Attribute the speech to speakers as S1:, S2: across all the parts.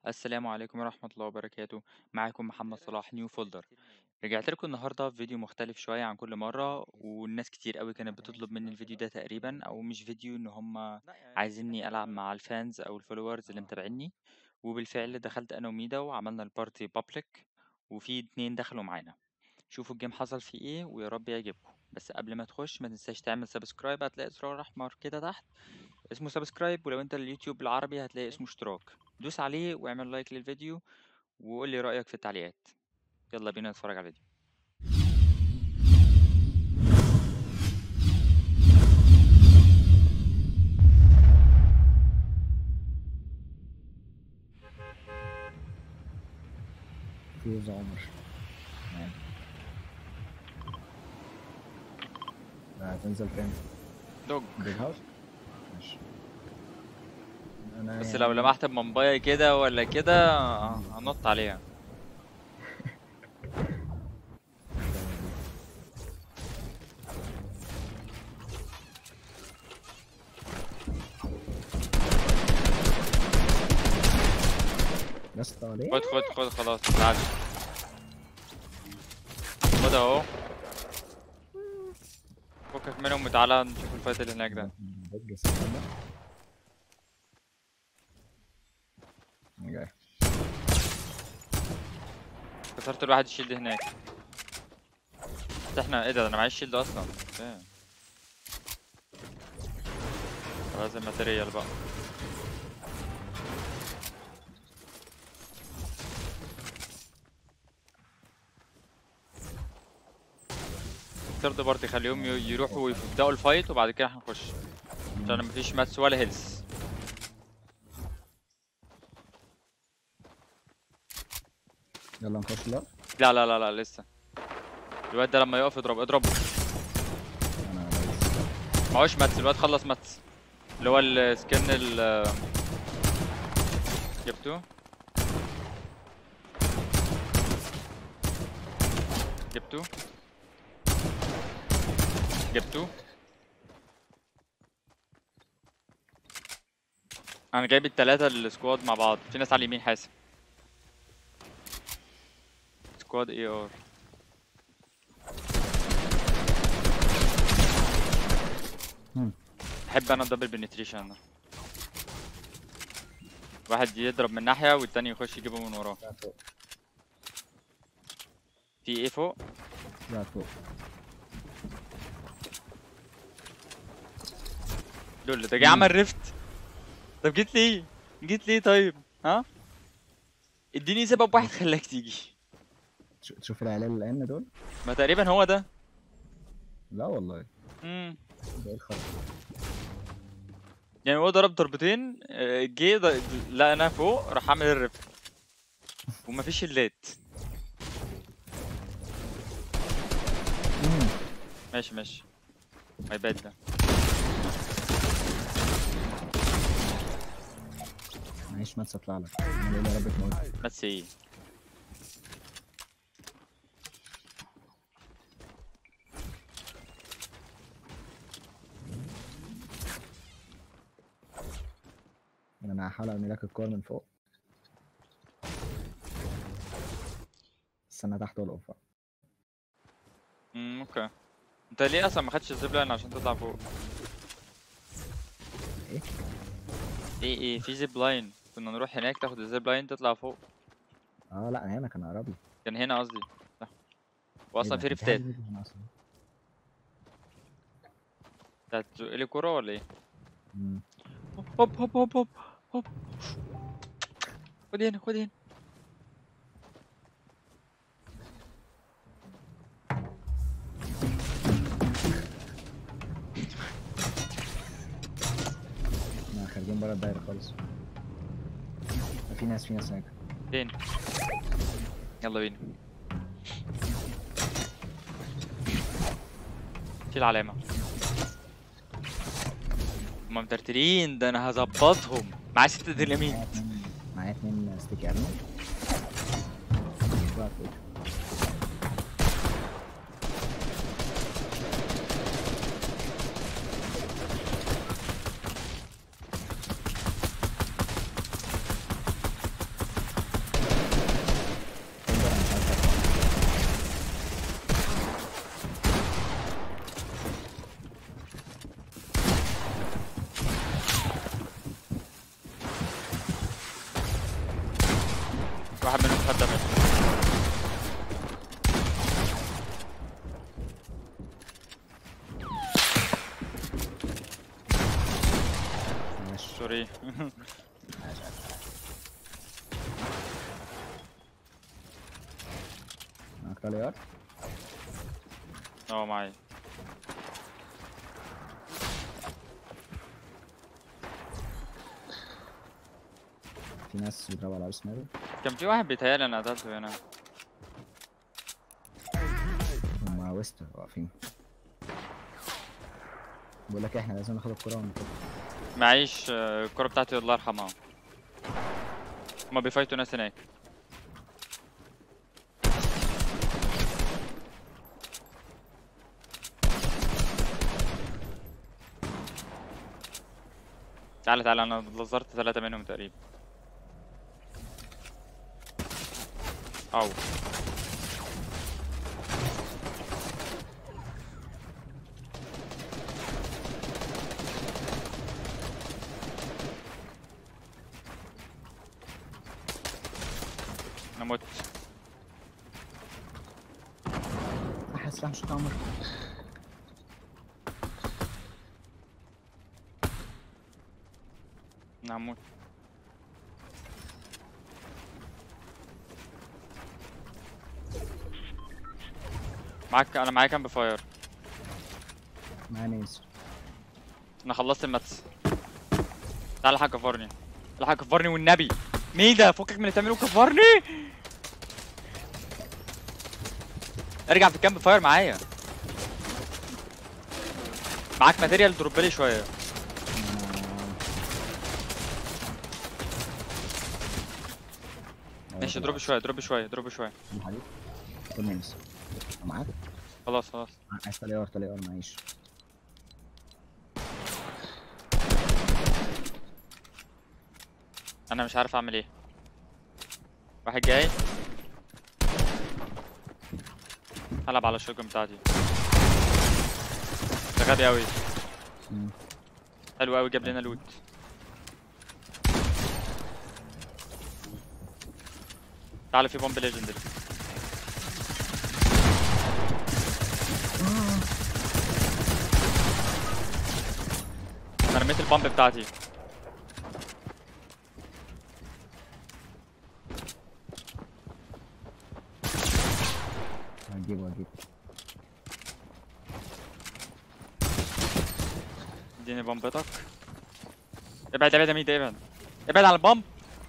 S1: السلام عليكم ورحمة الله وبركاته. معاكم محمد صلاح نيو فولدر. رجعت لكم النهاردة بفيديو مختلف شوية عن كل مرة، والناس كتير قوي كانت بتطلب مني الفيديو ده تقريبا، او مش فيديو، ان هم عايزيني العب مع الفانز او الفولورز اللي متابعيني. وبالفعل دخلت انا وميدا وعملنا البارتي بابليك، وفي 2 دخلوا معانا. شوفوا الجيم حصل فيه ايه ويا رب يعجبكم. بس قبل ما تخش ما تنساش تعمل سبسكرايب، هتلاقي زرار احمر كده تحت اسمه سبسكرايب، ولو انت اليوتيوب العربي هتلاقي اسمه اشتراك. دوس عليه واعمل لايك للفيديو وقول لي رأيك في التعليقات. يلا بينا نتفرج على الفيديو.
S2: فيوز عمر. تمام. هتنزل فين؟
S1: دوج.
S2: بيج هاوس؟ ماشي. انا
S1: بس لو
S2: يعني
S1: لمحت بمنباية كده ولا كده هنط عليها.
S2: يا اسطى ليه؟
S1: خد خد خد، خلاص تعال. خد اهو، فكك منهم وتعالى نشوف الفايت اللي هناك ده.
S2: بيج استنى. جاي.
S1: كسرت الواحد الشيلد هناك. بس احنا ايه ده، انا معيش شيلد اصلا. اوكي. لازم ماتيريال بقى. ثيرد بارتي خليهم يروحوا ويبدأوا الفايت وبعد كده هنخش، عشان مفيش ماتس ولا هيلث.
S2: يلا نخش. لا
S1: لا لا لا لا لسه. الواد ده لما يقف اضربه.
S2: انا دايس.
S1: معهوش ماتس، الواد خلص ماتس. اللي هو السكن جبته. جبته. جبته. انا جايب ال3 السكواد مع بعض، في ناس على اليمين حاسب. سكواد اي ار. بحب انا الدبل بنتريشن ده. واحد يضرب من ناحية والتاني يخش يجيبه من وراه.
S2: لا فوق.
S1: في ايه فوق؟
S2: لا فوق.
S1: دول ده جاي عمل ريفت. طب جيت ليه؟ جيت ليه طيب؟ ها؟ اديني سبب واحد خلاك تيجي.
S2: تشوف العيال اللي لقينا دول؟
S1: ما تقريبا هو ده.
S2: لا والله.
S1: امم
S2: ده ايه الخرا؟
S1: يعني هو ضرب ضربتين، جه لقى انا فوق راح عامل الريفت ومفيش شلات. ماشي ماشي. ماي باد ده.
S2: معيش ماتس اطلع لك. انا يا رب تموت.
S1: بس ايه؟
S2: انا هحاول ارمي لك الكور من فوق. استنى تحت والقف بقى.
S1: اوكي. انت ليه اصلا ما خدتش الزيب لاين عشان تطلع فوق؟
S2: ايه؟
S1: ايه في زيب لاين، كنا نروح هناك تاخد الزيب لاين تطلع فوق.
S2: لا انا هنا كان اقرب لي.
S1: كان هنا قصدي. صح.
S2: ايه
S1: واصلا
S2: ده؟
S1: في
S2: كان في حد
S1: ريفتات.
S2: بيجي هنا اصلا.
S1: انت هتزق لي كوره ولا ايه؟
S2: مم.
S1: هوب هوب هوب هوب هوب. خد هنا خد هنا.
S2: احنا خارجين بره الدايره خالص. في ناس هناك.
S1: فين؟ يلا بينا. شيل علامة. هما مترترين، ده انا هظبطهم. معايا 6 ديناميت.
S2: معايا 2 ستيك ارمي. واقف فوق.
S1: واحد منهم خد دمج.
S2: ماشي.
S1: سوري.
S2: معاك طليار؟
S1: معايا.
S2: في ناس بيضربوا على ارسنال.
S1: كان في واحد بيتهيألي انا قتلته هنا.
S2: هما ويستر واقفين. بقول لك احنا لازم ناخد الكرة ونطلع.
S1: معيش الكرة بتاعتي الله يرحمها. هما بيفايتوا ناس هناك. تعالى تعالى، انا لزرت 3 منهم تقريبا. او انا مت.
S2: احس راح مش عمر.
S1: انا هموت. انا معايا كام بفاير.
S2: معايا نيز.
S1: انا خلصت الماتس. تعالى الحق كفرني. الحق كفرني والنبي. مين ده؟ فكك من اللي بتعمله، كفرني. ارجع في الكامب فاير معايا. معاك ماتيريال دروب لي شويه. ماشي، دروب شويه دروب شويه دروب شويه.
S2: الحديد. خد نيز. معاك؟
S1: خلاص خلاص.
S2: عايز طليار معيش.
S1: انا مش عارف اعمل ايه. واحد جاي. هلعب على الشوجن بتاعتي. ده غبي اوي. حلو اوي، جاب لنا لوت. تعالى في بومب ليجندري. انا رميت البومب بتاعتي.
S2: هجيبه.
S1: اديني بومبتك. ابعد ابعد يا ميدو، ابعد ابعد على البومب.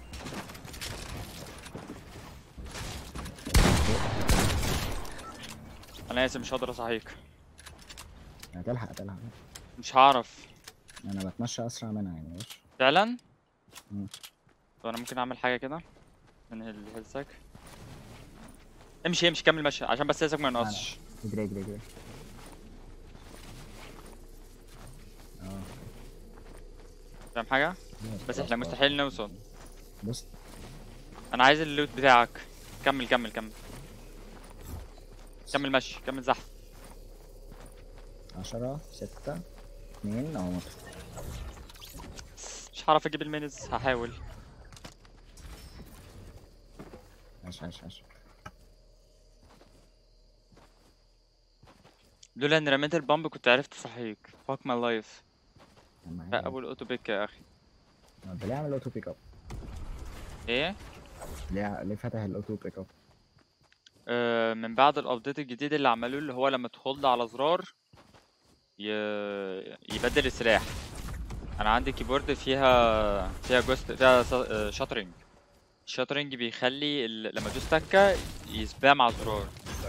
S1: انا اسف، مش هقدر اصحيك.
S2: هتلحق.
S1: مش هعرف.
S2: انا بتمشى اسرع منها يعني. ماشي.
S1: فعلا.
S2: مم.
S1: طب انا ممكن اعمل حاجه كده. انهي الهيلثك. امشي كمل مشي عشان بس هيلثك ما ينقصش.
S2: اجري.
S1: فاهم حاجه؟ بس احنا مستحيل نوصل.
S2: بص.
S1: انا عايز اللوت بتاعك. كمل مشي، كمل زحف.
S2: 10 6 2 اهو.
S1: مش هعرف اجيب المينز، هحاول.
S2: عاش.
S1: لولا ان رميت البامب كنت عرفت اصحيك. فاك ماي لايف.
S2: معايا.
S1: ابو الاوتو بيك يا اخي.
S2: ده ليه عامل اوتو بيك اب؟
S1: ايه؟
S2: ليه فتح الاوتو بيك اب؟
S1: من بعد الابديت الجديد اللي عملوه، اللي هو لما تخلد على زرار يبدل السلاح. انا عندي كيبورد فيها جوست، فيها شاترينج. الشاترينج بيخلي لما ادوس تكه يسبام على الزرار.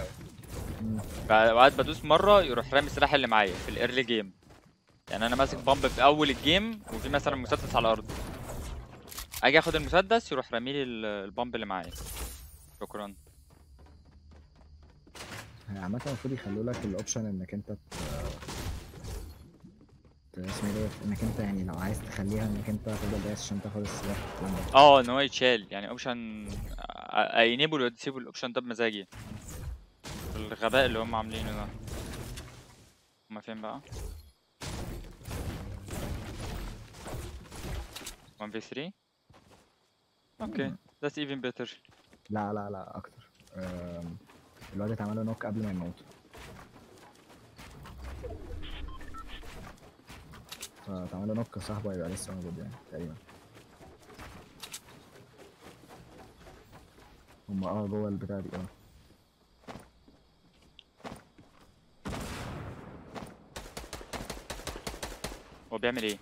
S1: بعد بدوس مره يروح رامي السلاح اللي معايا في الايرلي جيم. يعني انا ماسك بامب في اول الجيم وفي مثلا مسدس على الارض، اجي اخد المسدس يروح راميلي البامب اللي معايا. شكرا.
S2: عامة المفروض يخلوا لك الاوبشن انك انت اسمه ايه، انك انت يعني لو عايز تخليها انك انت تفضل دايس عشان تاخد السلاح.
S1: ان هو يتشال يعني اوبشن. انيبل وديسيبل الاوبشن ده بمزاجي. الغباء اللي هم عاملينه ده. هما فين بقى؟ 1v3. اوكي that's even better.
S2: لا لا لا اكتر. الواد اتعمل له نوك قبل ما يموت، فاتعمل له نوك، صاحبه هيبقى لسه موجود يعني تقريبا. هم جوه البتاع دي
S1: هو بيعمل ايه؟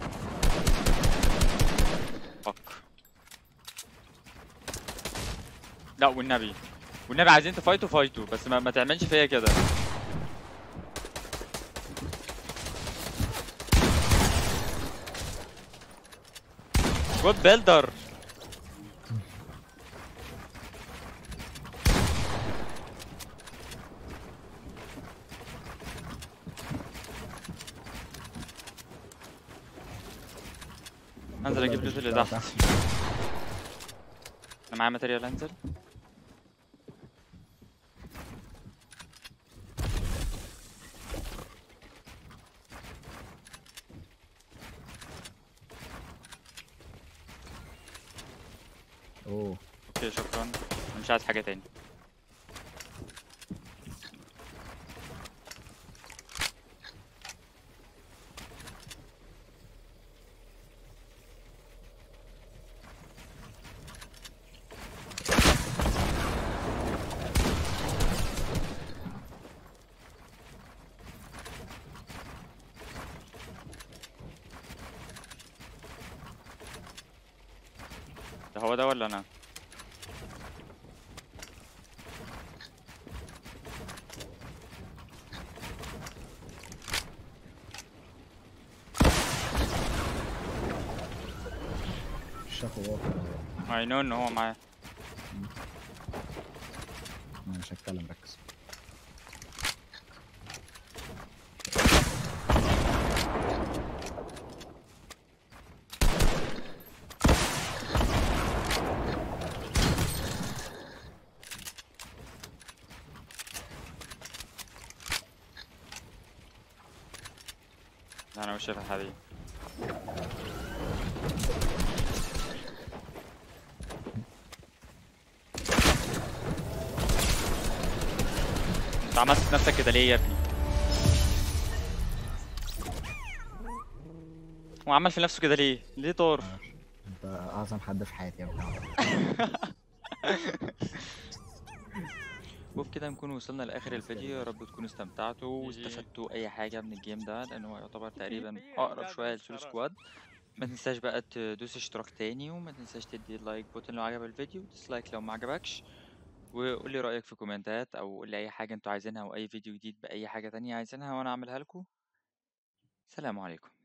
S1: فك. لا والنبي، والنبي عايزين تفايتوا فايتوا، بس ما تعملش فيا كده. جود بيلدر. انزل اجيب لوت اللي تحت. انا معايا ماتيريال، انزل.
S2: اوه.
S1: اوكي شكرا، أنا مش عايز حاجة تاني. ده هو ده ولا انا؟
S2: شافه واقع.
S1: اي نو ان هو معايا.
S2: انا مش هتكلم، ركز.
S1: لا انا مش شايف الحاجة دي. انت عملت في نفسك كده ليه يا ابني؟ هو عمل في نفسه كده ليه؟ ليه طار؟
S2: انت اعظم حد في حياتي يا ابني.
S1: وبكده نكون وصلنا لاخر الفيديو. يا رب تكونوا استمتعتوا واستفدتوا اي حاجه من الجيم ده، لان هو يعتبر تقريبا اقرب شويه لسولو سكواد. ما تنساش بقى تدوس اشتراك تاني، وما تنساش تدي اللايك بوتن لو عجب الفيديو، ديسلايك لو ما عجبكش. وقول لي رايك في كومنتات، او قول لي اي حاجه انتوا عايزينها، او اي فيديو جديد باي حاجه تانية عايزينها وانا اعملها لكم. سلام عليكم.